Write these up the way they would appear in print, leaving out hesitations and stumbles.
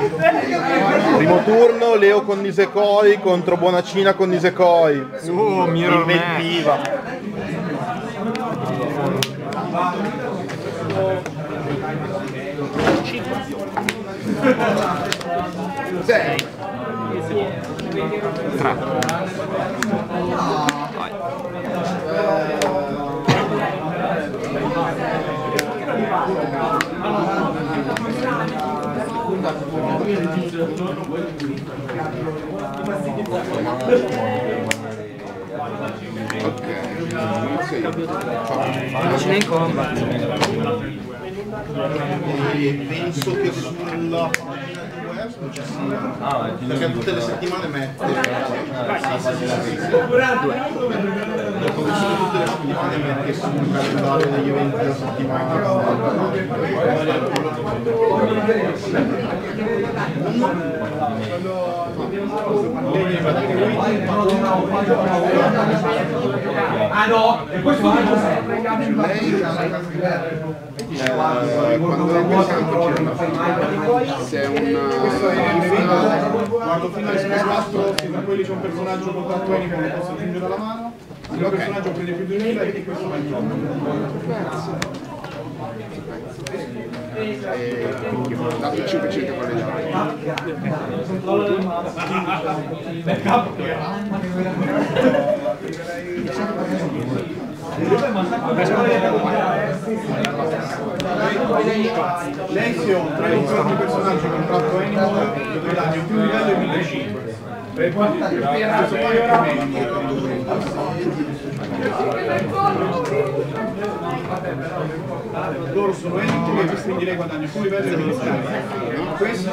Primo turno, Leo con Nisekoi contro Buonacina con Nisekoi. Mirror inventiva. Sei. 3. Macina in combat. Penso che sulla non ci sia, perché tutte le settimane mette tutte le settimane mette sul calendario degli eventi della settimana. Ah no, e questo non se è quando fino al 4 fino a quelli c'è un personaggio con 4 anime che posso aggiungere alla mano, se il personaggio prende più di 2000 e questo va in gioco. dato 500 con le giovani. Lei si ha 3 di personaggi con 4 animal dove danno più livello e 1500. Per quanto loro sono animal e quindi lei guadagna più livello e 1500. Questo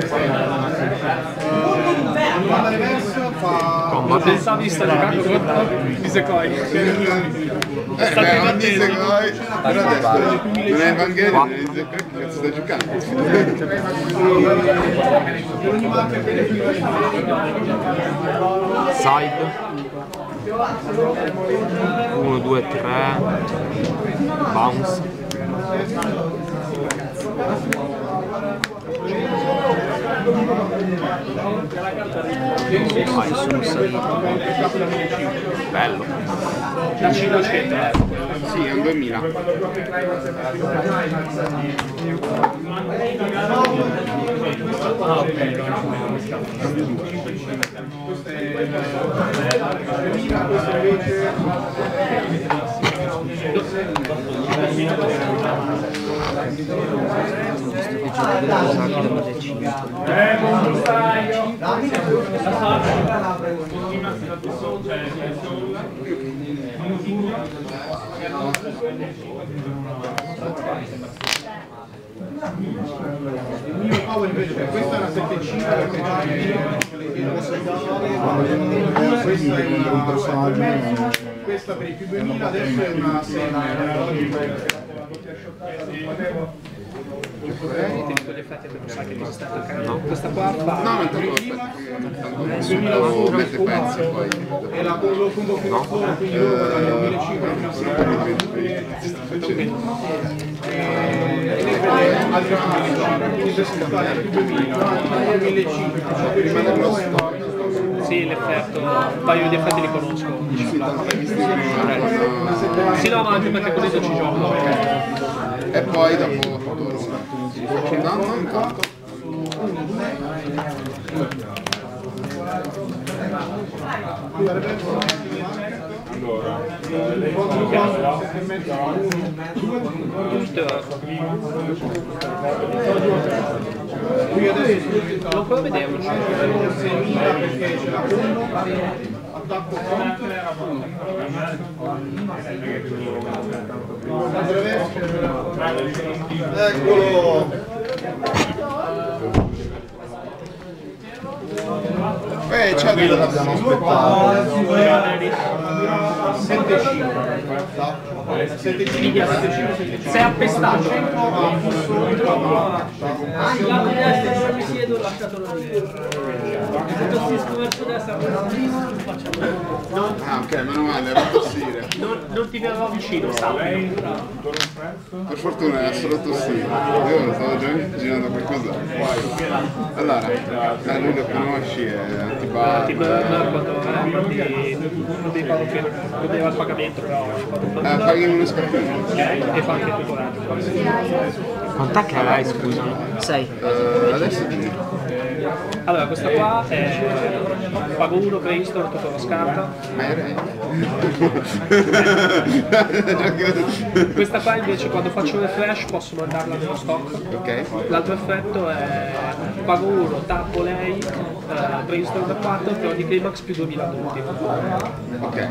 alla reverse fa... Ma pensavi di stare giocando contro Nisekoi? Non Nisekoi, però adesso non è Evangelion, non è Nisekoi, che cazzo sta giocando? Side 1, 2, 3 bounce. Sono salito. Bello. Sì, è un 2000. Il mio power invece è questa è una 7.5 perché questa per i più 2000 adesso è una 6. No, questa qua fa... No, non tanto mette pezzi poi. E la combo fino a fuori, quindi loro guadagnano 1.500 fino a quindi per stare più 2000, 1.500, Sì, l'effetto, un paio di effetti li conosco. Sì, no, ma anche perché con esso ci gioco. E poi dopo no, non tanto. qui adesso Non puedo vedere. 6.000 perché c'è la combo, attacco eccolo. C'è quello che abbiamo aspettato. 7.5 Sei appestato. mi siedo lasciatelo lì. Se tossisco verso destra, Ah, ok, meno male, era tossire. non ti verrò vicino, sai? Per fortuna era solo tossire. Io lo stavo già immaginando qualcosa. Allora, lui lo conosci, è antipatico. Tipo quando devi fare il pagamento, però Paghi uno scarpino. e fa anche tutto l'altro. Quant'è che hai, scusa? 6. Adesso dimmi. Allora, questa qua è pago 1, brainstorm, tutto lo scarta. Ma era Questa qua invece quando faccio refresh posso mandarla nello stock. ok. L'altro effetto è pago 1, tappo lei, brainstorm da 4 per ogni climax più 2000 punti. Ok.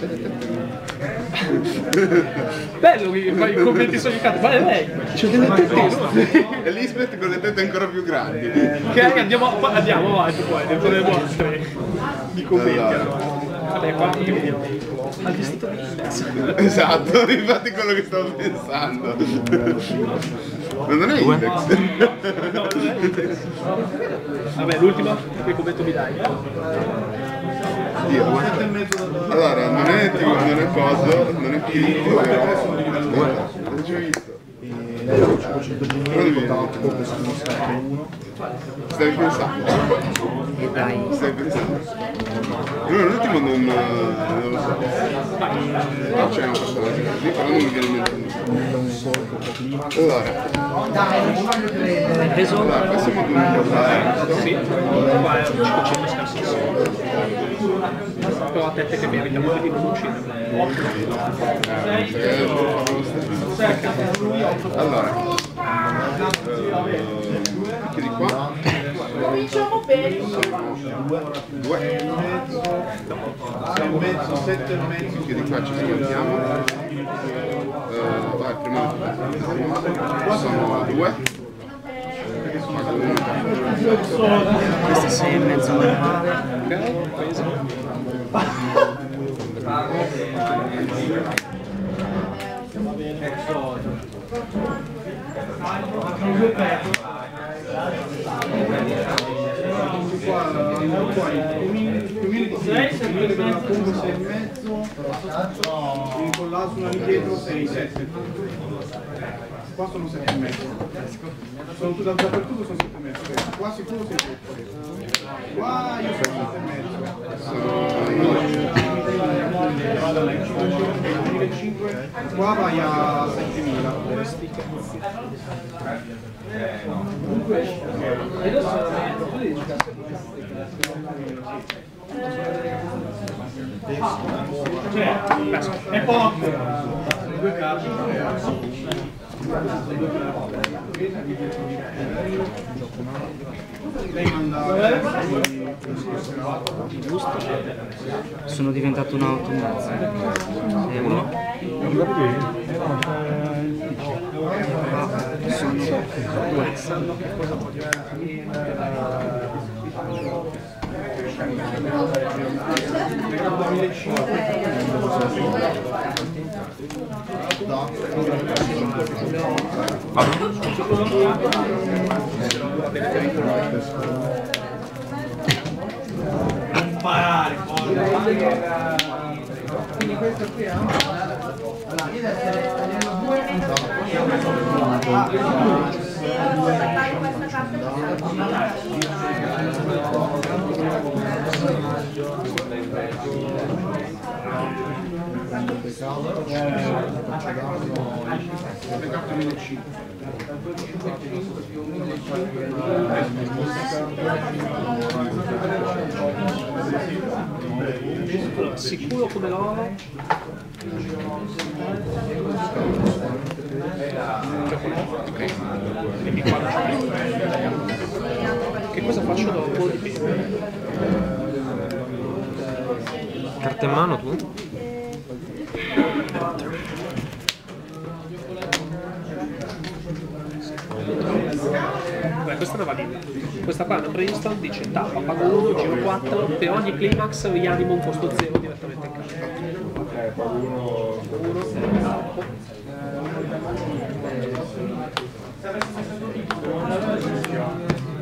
Bello che fai i commenti sugli cazzo, ma è lei! C'è delle tettine! E Lisbeth con le tette ancora più grandi. Ok, andiamo avanti poi, dentro le vostre di commenti allora. Vabbè, qua tutti vediamo. Al vestito di Index. Esatto, infatti quello che stavo pensando. Ma non è Index. No, non è Index. Vabbè, l'ultima, che commento mi dai? Dio. Allora, non è coso, non è finito, però. Non ci ho visto. Stai pensando? E dai. Stai pensando? No, l'ultimo non lo so. No, c'è un personaggio così, però non mi viene in mente. Allora, Hai preso? allora passiamo ad un parlare. Sì, qua è un 500 scarsissimo. Però a tette che meritano di non uccidere. Allora, chiudi qua. Cominciamo bene. 2 6 e mezzo, 7 e mezzo. chiudi qua, ci scontiamo. Vai, prima sono 2. Questo 6 e mezzo normale. Ok, preso. Con l'altro lì dietro 6, 7. Qua sono 7 e mezzo. Sono tutto dappertutto, sono 7 e mezzo. Qua sicuro 6 e mezzo. Qua io sono 7 e mezzo. Qua vai a 7.000. È poco. Due carte. Lei manda Giusto? Sono diventato un 8 e mezzo. E 1. Sono 2. Sanno che cosa voglio. Parare, Quindi questo qui è allora, io adesso tagliamo 2 saltare questa carta Sicuro come l'oro. Quindi qua che cosa faccio dopo? Carta in mano tu? Beh, questa non va lì. Questa qua è una brainstorm, dice tappa, pago 1, giro 4, per ogni climax rianimo un costo 0 direttamente in casa. pago 1. Tappo.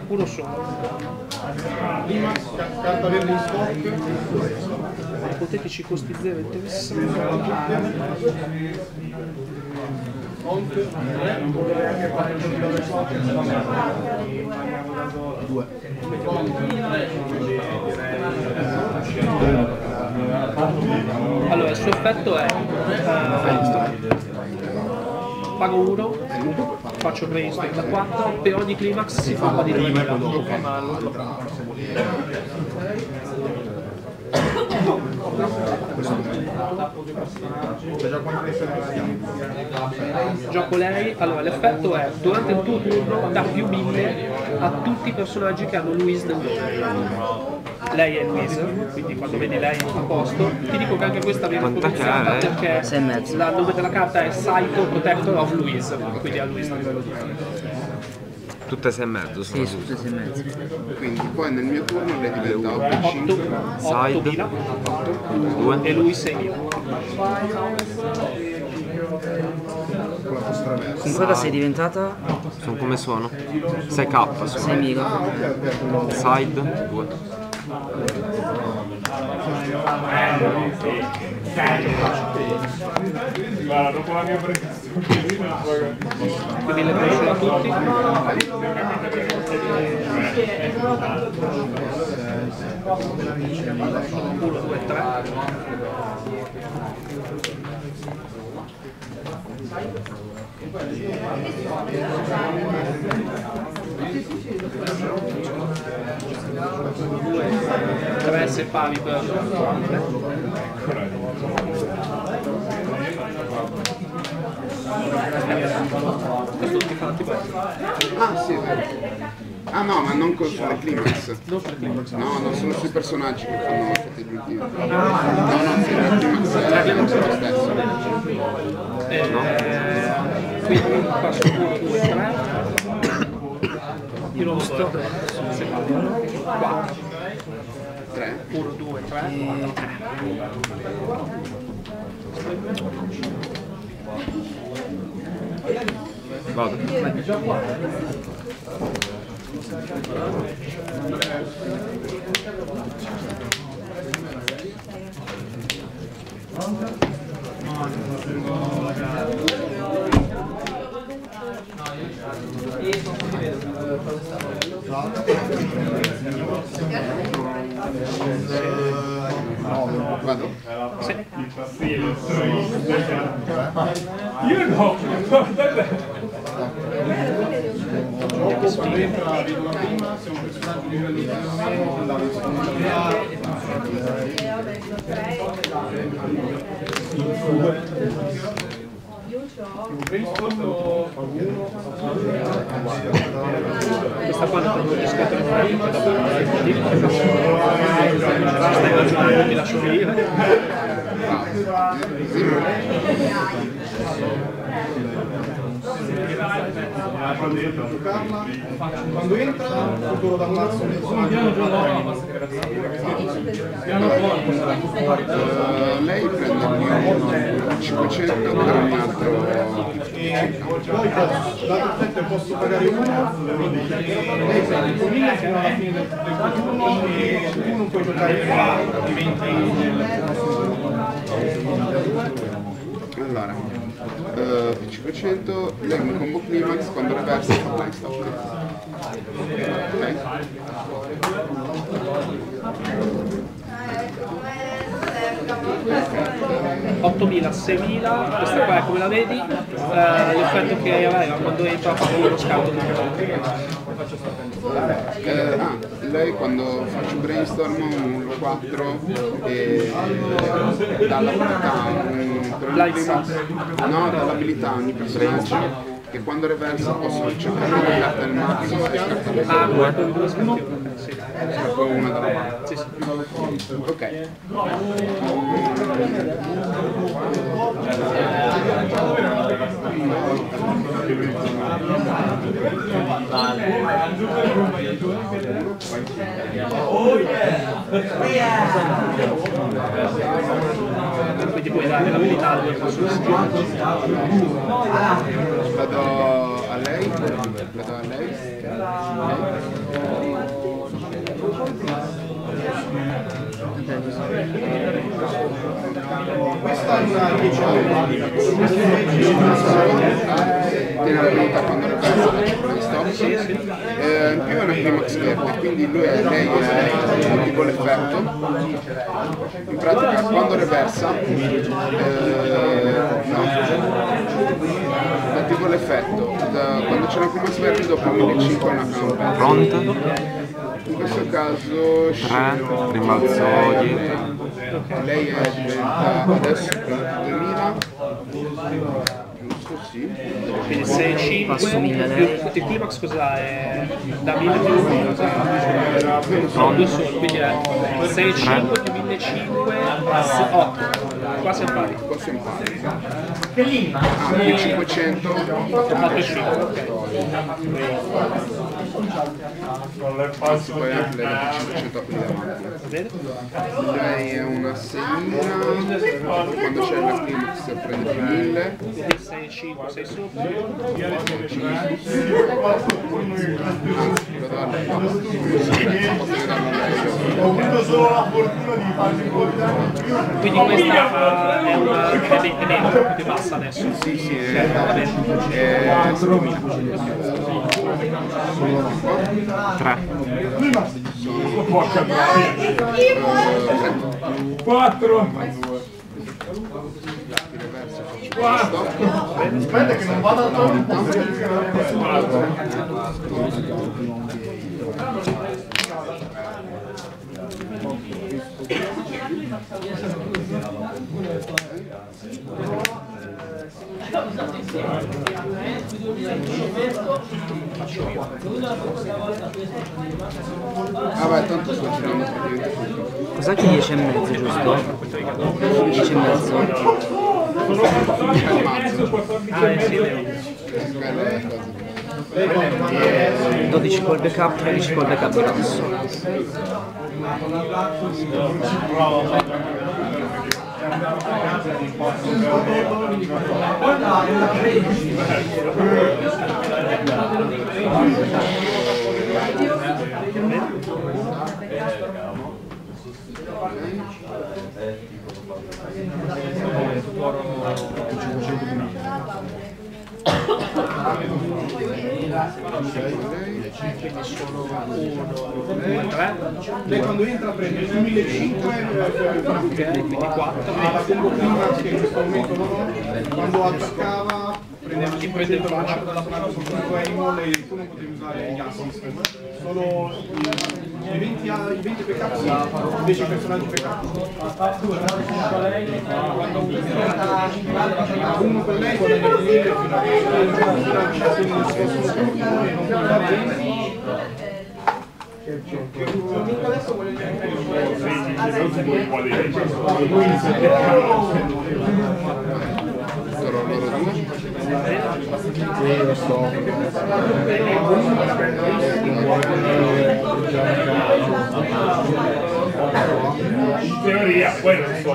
uno solo. Prima, carta verde in stock. Ipotetici costi 0 interessanti. Allora, il suo effetto è pago 1, faccio brainstorm da 4, per ogni climax si fa un po' di 2000. Gioco lei, allora l'effetto è durante il tuo turno dà più 1000 a tutti i personaggi che hanno Louise nel nome. Lei è Louise, quindi quando vedi lei a posto, ti dico che anche questa viene potenziata perché il nome della carta è Psycho Protector of Louise, quindi ha Louise a livello 2. Tutte 6,5 sono Sì, tutte 6,5. Quindi poi nel mio turno lei diventa 8.000 2 e lui 6.000. Con cosa sei diventata? sono come sono 6k 6.000. side 2 Guarda, dopo la mia prestazione. Quindi le conoscono a tutti. 1, 2, 3. Deve essere pari per questo ti fa tipo. Ah sì, è vero. Ah no, ma non sulle climax. No, non sono sui personaggi che fanno effetti aggiuntivi. No, sulle climax è lo stesso. Quindi passo 1, 2, 3. Io non sto 4. 3. 1, 2, 3, 4. vado Vado? Sì. Io no, guardate. Gioco dentro la virgola prima, se un personaggio di livello andava in Questa qua non ti scatto in frame, stai ragionando, mi lascio venire. quando entra, futuro da marzo lei prende 500 per ogni altro. e poi dato il fatto che posso pagare uno, lei prende 1000 fino alla fine del turno e tu non puoi giocare Allora, 500, lei un combo climax quando reversa fa blind stop. Ok? 8.000, 6.000, questa qua è come la vedi, l'effetto che aveva quando entra fa uno scatto. Lei quando faccio brainstorm un 4 e dà l'abilità dall'abilità ogni personaggio che quando reversa possono cercare una carta del mazzo e scartare Due scarti, sì. una dalla mano. Sì, sì. Ok. Quindi puoi dare l'abilità al personaggio. Vado a lei. Questa è una 10 tiene la priorità quando reversa la cifra di stop, in più è una climax verde, quindi lei attiva l'effetto. In pratica quando reversa attivo l'effetto, quando c'è una climax verde dopo 1500 è una campa. Pronta? In questo caso 3, rimbalzo dietro. lei diventa adesso 2000, giusto, sì. Quindi 6-5, il climax cosa è? Da 1000 più 1, sono due soli, quindi è 6-5 più 1500, 8. Qua siamo pari. Qua siamo pari. Qui 500, 8-5, ok. anzi poi anche lei da 500 qui davanti. Lei è una 6000, quando c'è la climax prende più 1000. 6-5, 6 sopra. Anzi, lo darle qua, Ho avuto solo la fortuna di farmi un po' di danni prima. Quindi questa è una è più bassa adesso. sì, sì, Va bene. 3. Porca troia. 4. Aspetta che non vado a ah beh, tanto sto girando praticamente tutto. Cos'è che 10 e mezzo, giusto? 10 e mezzo. Quella è la cosa. 12 col backup, 13 col backup grosso. Lei quando entra prende il 1500 quindi 4 la combo prima che in questo momento non ho, quando attaccava prendeva 500 la suonata sul tuo aim e tu non potevi usare gli assist, solo i 20 backup invece i personaggi backup uno per lei guadagna 1000 fino a che non possono turno e non può fare 20. Adesso voglio dire In teoria, poi non so.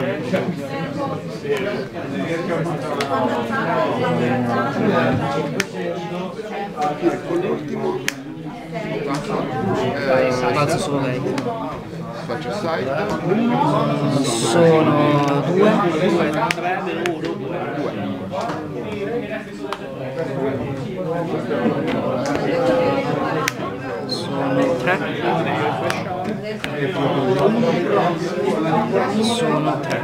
Con l'ultimo Balzo solo lei. faccio side. Sono 2. 3 meno 1, 2. Sono 3. Sono 3.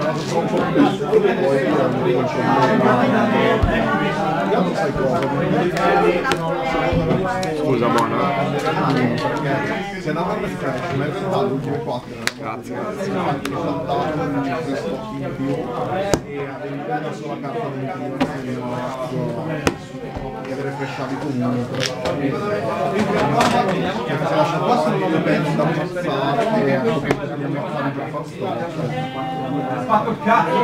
Scusa, buona. Si è andato a refresh, ma è venuto le ultime 4. Grazie. In più e avevi una sola carta che refreshavi comunque. Se lascia qua sono 9 pezzi da passare e anche che bisogna fare per far stop. Ha fatto cazzo,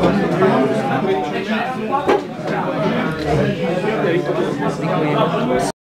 Di qui